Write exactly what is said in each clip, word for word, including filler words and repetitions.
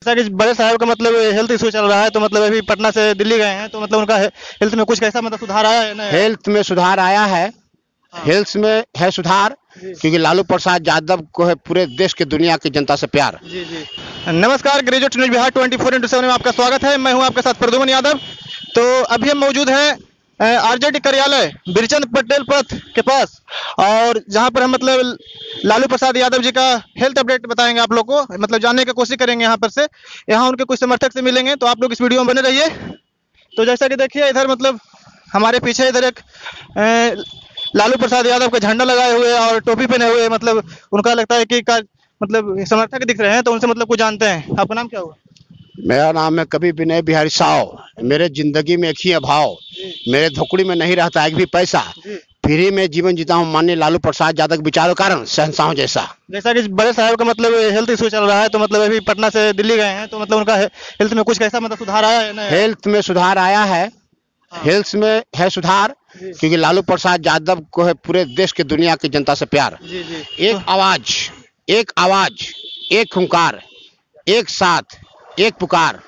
जैसा कि बड़े साहब का मतलब हेल्थ इशू चल रहा है, तो मतलब अभी पटना से दिल्ली गए हैं, तो मतलब उनका हेल्थ में कुछ कैसा मतलब सुधार आया है ना? हेल्थ में सुधार आया है। हाँ। हेल्थ में है सुधार, क्योंकि लालू प्रसाद यादव को है पूरे देश की दुनिया की जनता से प्यार। जी जी। नमस्कार, graduate news Bihar twenty four into seven में आपका स्वागत है। मैं हूं आपके साथ प्रद्युमन यादव। तो अभी हम मौजूद हैं आरजेडी कार्यालय बिरचंद पटेल पथ के पास, और जहां पर हम मतलब लालू प्रसाद यादव जी का हेल्थ अपडेट बताएंगे आप लोग को, मतलब जानने की कोशिश करेंगे यहाँ पर से। यहाँ उनके कुछ समर्थक से मिलेंगे, तो आप लोग इस वीडियो में बने रहिए। तो जैसा कि देखिए इधर मतलब हमारे पीछे इधर एक ए, लालू प्रसाद यादव का झंडा लगाए हुए और टोपी पहने हुए, मतलब उनका लगता है कि का, मतलब समर्थक दिख रहे हैं, तो उनसे मतलब कुछ जानते हैं। आपका नाम क्या हुआ? मेरा नाम है कवि विनय बिहारी साव। मेरे जिंदगी में एक ही अभाव, मेरे धोकड़ी में नहीं रहता एक भी पैसा, फ्री में जीवन जीता हूँ माननीय लालू प्रसाद यादव के विचारों के कारण, शहंशाह जैसा। जैसा कि बड़े साहब का मतलब हेल्थ इशू चल रहा है, तो मतलब अभी पटना से दिल्ली गए हैं, तो मतलब उनका हेल्थ में कुछ कैसा मतलब सुधार आया है ना? हेल्थ में सुधार आया है। हेल्थ में है सुधार, क्योंकि लालू प्रसाद यादव को है पूरे देश की दुनिया की जनता से प्यार। जी जी। एक आवाज, एक आवाज, एक हुंकार, एक साथ, एक पुकार।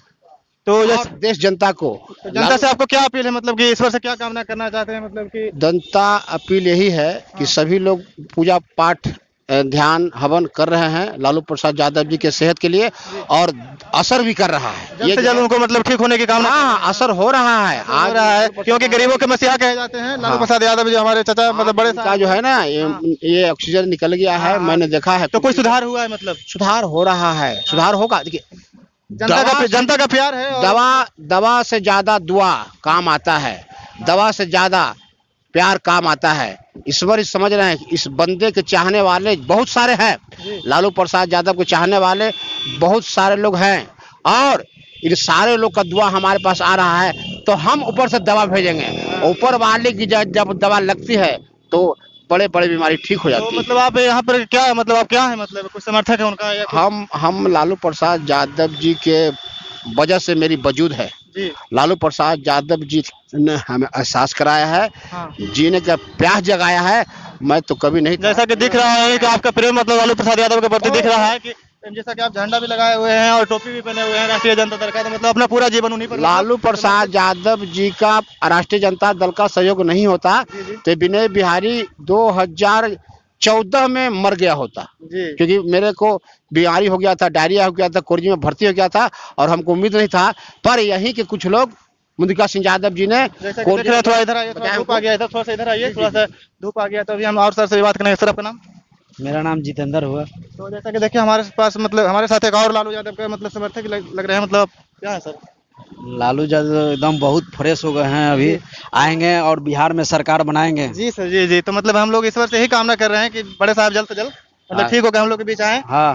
तो और देश जनता को, तो जनता से आपको क्या अपील है, मतलब कि ईश्वर से क्या कामना करना चाहते हैं, मतलब कि? जनता अपील यही है कि सभी लोग पूजा पाठ, ध्यान हवन कर रहे हैं लालू प्रसाद यादव जी के सेहत के लिए, और असर भी कर रहा है। जल्द से जल्द उनको मतलब ठीक होने की कामना। हाँ, असर हो रहा है, आ रहा है, क्योंकि गरीबों के मसीहा कहे जाते हैं लालू प्रसाद यादव जी, हमारे चाचा मतलब बड़े का जो है ना, ये, ये ऑक्सीजन निकल गया है, मैंने देखा है। तो कोई सुधार हुआ है? मतलब सुधार हो रहा है, सुधार होगा। देखिए, जनता का जनता का प्यार है। दवा दवा से ज्यादा दुआ काम आता है, दवा से ज्यादा प्यार काम आता है। ईश्वर इस समझ रहे हैं, इस बंदे के चाहने वाले बहुत सारे हैं, लालू प्रसाद यादव के चाहने वाले बहुत सारे लोग हैं, और इन सारे लोग का दुआ हमारे पास आ रहा है, तो हम ऊपर से दवा भेजेंगे। ऊपर वाले की जब दवा लगती है तो बड़े बड़े बीमारी ठीक हो जाती है। तो मतलब आप यहाँ पर क्या, मतलब आप क्या है, मतलब कुछ समर्थक है उनका या हम हम लालू प्रसाद यादव जी के वजह से मेरी वजूद है। जी। लालू प्रसाद यादव जी ने हमें एहसास कराया है, हाँ। जीने का प्यास जगाया है। मैं तो कभी नहीं, जैसा कि दिख रहा है कि आपका प्रेम मतलब लालू प्रसाद यादव के प्रति दिख रहा है, कि जैसा कि आप झंडा भी लगाए हुए हैं और टोपी भी पहने हुए हैं राष्ट्रीय जनता दल का, तो मतलब अपना पूरा जीवन उन्हीं पर। लालू प्रसाद यादव जी का राष्ट्रीय जनता दल का सहयोग नहीं होता तो विनय बिहारी दो हजार चौदह में मर गया होता, क्योंकि मेरे को बीमारी हो गया था, डायरिया हो गया था, कोर्जी में भर्ती हो गया था, और हमको उम्मीद नहीं था। पर यहीं के कुछ लोग, मुदिका सिंह यादव जी ने, थोड़ा इधर आइए, थोड़ा धूप आ गया था, थोड़ा सा इधर आइए, थोड़ा सा धूप आ गया, तो अभी हम और सर से बात करेंगे। सर आपका नाम? मेरा नाम जितेंद्र हुआ। तो जैसा कि देखिए हमारे पास मतलब हमारे साथ एक और लालू यादव का मतलब समर्थक लग, लग रहे हैं, मतलब क्या है सर? लालू यादव एकदम बहुत फ्रेश हो गए हैं, अभी आएंगे और बिहार में सरकार बनाएंगे। जी सर, जी जी। तो मतलब हम लोग ईश्वर से ही कामना कर रहे हैं कि बड़े साहब जल्द से जल्द मतलब ठीक होकर हम लोग के बीच आए। हाँ।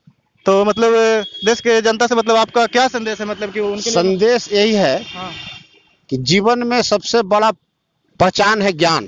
तो मतलब देश के जनता से मतलब आपका क्या संदेश है, मतलब कि उनके संदेश यही है कि जीवन में सबसे बड़ा पहचान है ज्ञान,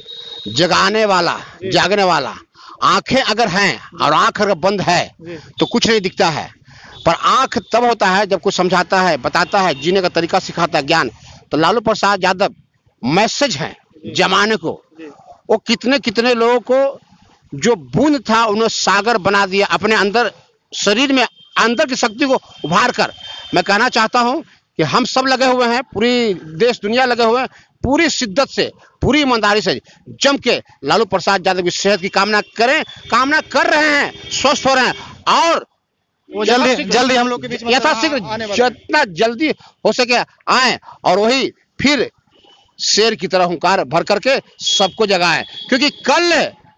जगाने वाला, जागने वाला। आंखें अगर हैं और आंख अगर बंद है तो कुछ नहीं दिखता है, पर आंख तब होता है जब कुछ समझाता है, बताता है, जीने का तरीका सिखाता है, ज्ञान। तो लालू प्रसाद यादव मैसेज है जमाने को। वो कितने कितने लोगों को जो बूंद था उन्हें सागर बना दिया, अपने अंदर शरीर में अंदर की शक्ति को उभार कर। मैं कहना चाहता हूं कि हम सब लगे हुए हैं, पूरी देश दुनिया लगे हुए हैं, पूरी शिद्दत से, पूरी ईमानदारी से जम के लालू प्रसाद यादव की सेहत की कामना करें, कामना कर रहे हैं, स्वस्थ हो रहे हैं, और वो जल्दी जल्दी हम लोग के बीच में यथाशीघ्र जितना जल्दी हो सके आए, और वही फिर शेर की तरह हुंकार भर करके सबको जगाएं। क्योंकि कल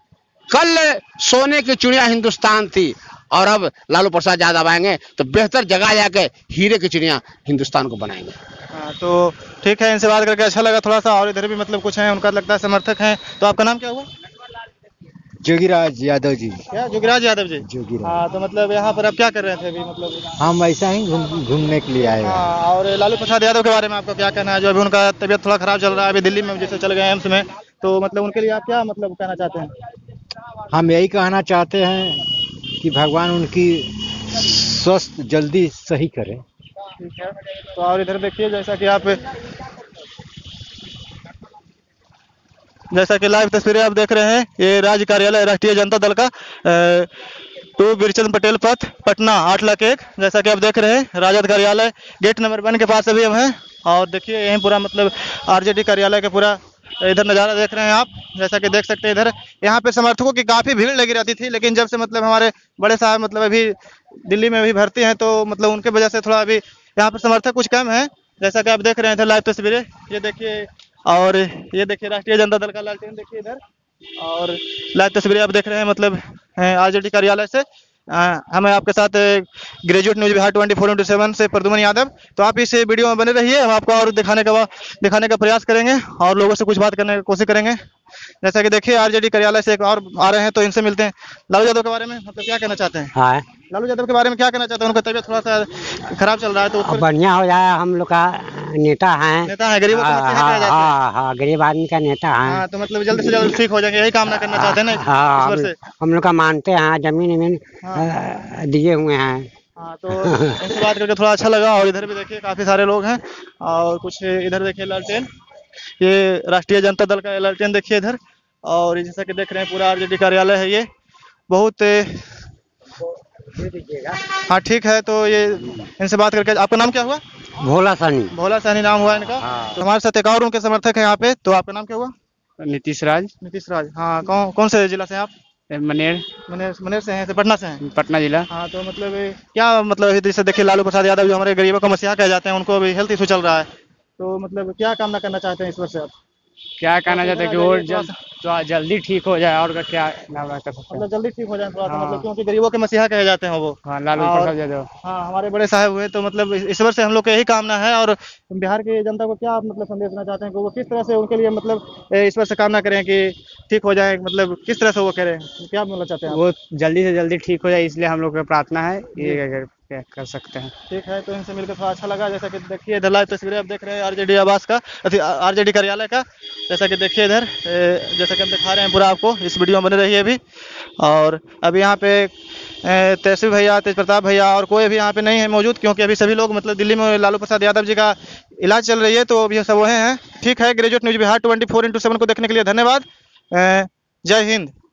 कल सोने की चिड़िया हिंदुस्तान थी, और अब लालू प्रसाद यादव आएंगे तो बेहतर जगह जाके हीरे की चिड़िया हिंदुस्तान को बनाएंगे। हाँ, तो ठीक है, इनसे बात करके अच्छा लगा थोड़ा सा। और इधर भी मतलब कुछ हैं, उनका लगता है समर्थक हैं। तो आपका नाम क्या हुआ? जोगीराज यादव जी। क्या जोगीराज यादव जी? जोगीराज। हाँ, तो मतलब यहाँ पर आप क्या कर रहे थे अभी? मतलब हम ऐसा ही घूम घूमने के लिए आए हैं। हाँ, और लालू प्रसाद यादव के बारे में आपका क्या कहना है, जो अभी उनका तबीयत थोड़ा खराब चल रहा है, अभी दिल्ली में जैसे चल गए एम्स में, तो मतलब उनके लिए आप क्या मतलब कहना चाहते हैं? हम यही कहना चाहते हैं कि भगवान उनकी स्वस्थ जल्दी सही करें। ठीक है। तो और इधर देखिए, जैसा कि आप जैसा कि लाइव तस्वीरें आप देख रहे हैं, ये राज्य कार्यालय राष्ट्रीय जनता दल का टू बिरचंद पटेल पथ, पटना आठ लाख एक। जैसा कि आप देख रहे हैं राजद कार्यालय गेट नंबर वन के पास अभी हम हैं। और देखिए यहीं पूरा मतलब आरजेडी कार्यालय का पूरा इधर नज़ारा देख रहे हैं आप। जैसा कि देख सकते हैं इधर यहाँ पे समर्थकों की काफ़ी भीड़ लगी रहती थी, लेकिन जब से मतलब हमारे बड़े साहब मतलब अभी दिल्ली में अभी भर्ती हैं, तो मतलब उनके वजह से थोड़ा अभी यहाँ पर समर्थक कुछ कम है। जैसा कि आप देख रहे हैं इधर लाइव तस्वीरें, ये देखिए, और ये देखिए राष्ट्रीय जनता दल का लालटेन देखिए इधर, और लाइव तस्वीरें आप देख रहे हैं मतलब आरजेडी कार्यालय से। आ, हमें आपके साथ graduate news Bihar twenty four into seven से प्रद्युमन यादव। तो आप इस वीडियो में बने रहिए, हम आपको और दिखाने का दिखाने का प्रयास करेंगे और लोगों से कुछ बात करने की कोशिश करेंगे। जैसा कि देखिए आरजेडी कार्यालय से एक और आ रहे हैं, तो इनसे मिलते हैं। लालू यादव के बारे में मतलब क्या कहना चाहते हैं? हाँ, लालू यादव के बारे में क्या कहना चाहते हैं? उनका तबीयत थोड़ा सा खराब चल रहा है, तो अब बढ़िया हो जाए। हम लोग का नेता है, नेता है, गरीबों का मसीहा कहा जाता है। हाँ हाँ, गरीब आदमी का नेता है। हाँ, तो मतलब जल्द से जल्द ठीक हो जाएंगे, यही कामना करना चाहते हैं ना हाँ, ईश्वर से। हम, हम लोग का मानते हैं, जमीन जमीन हाँ। दिए हुए हैं। हाँ, तो इनसे बात करके थोड़ा अच्छा लगा। और इधर भी देखिए काफी सारे लोग हैं, और कुछ इधर देखिए लालटेन, ये राष्ट्रीय जनता दल का लालटेन देखिए इधर। और जैसा कि देख रहे हैं पूरा आरजेडी कार्यालय है ये, बहुत। हाँ ठीक है, तो ये इनसे बात करके। आपका नाम क्या हुआ? भोला सानी। भोला सानी नाम हुआ इनका। हाँ। तो हमारे साथ एक और उनके समर्थक है यहाँ पे, तो आपका नाम क्या हुआ? नीतीश राज। नीतीश राज, हाँ। कौन कौन से जिला से हैं आप? मनेर। मनेर मनेर से हैं, से पटना से हैं? पटना जिला। हाँ, तो मतलब क्या मतलब जैसे देखिए लालू प्रसाद यादव जो हमारे गरीबों का मसीहा कहे जाते हैं, उनको अभी हेल्थ इशू चल रहा है, तो मतलब क्या कामना करना चाहते हैं ईश्वर से आप? क्या कहना चाहते हैं कि वो जल्द तो जल्दी ठीक हो जाए, और क्या नाम कर सकते हैं। मतलब जल्दी ठीक हो जाए थोड़ा सा, हाँ। मतलब क्योंकि गरीबों के मसीहा कहे जाते हैं वो। हाँ, लालू और- प्रसाद यादव। हाँ, हमारे बड़े साहब हुए, तो मतलब ईश्वर से हम लोग को यही कामना है। और बिहार की जनता को क्या आप मतलब संदेश देना चाहते हैं कि वो किस तरह से उनके लिए मतलब ए, ईश्वर से कामना करें कि ठीक हो जाए, मतलब किस तरह से वो करें, क्या बोलना चाहते हैं आप? वो जल्दी से जल्दी ठीक हो जाए, इसलिए हम लोग का प्रार्थना है। ये अगर क्या कर सकते हैं। ठीक है, तो इनसे मिलकर थोड़ा अच्छा लगा। जैसा कि देखिए इधर लाइव तस्वीरें आप देख रहे हैं आरजेडी आवास का, आरजेडी कार्यालय का। जैसा कि देखिए इधर ए, जैसा कि हम दिखा रहे हैं पूरा आपको, इस वीडियो में बने रहिए अभी। और अभी यहाँ पे तेजस्वी भैया, तेज प्रताप भैया और कोई भी यहाँ पे नहीं है मौजूद, क्योंकि अभी सभी लोग मतलब दिल्ली में लालू प्रसाद यादव जी का इलाज चल रही है, तो अभी सब वह हैं। ठीक है, graduate news Bihar twenty four into seven को देखने के लिए धन्यवाद। जय हिंद।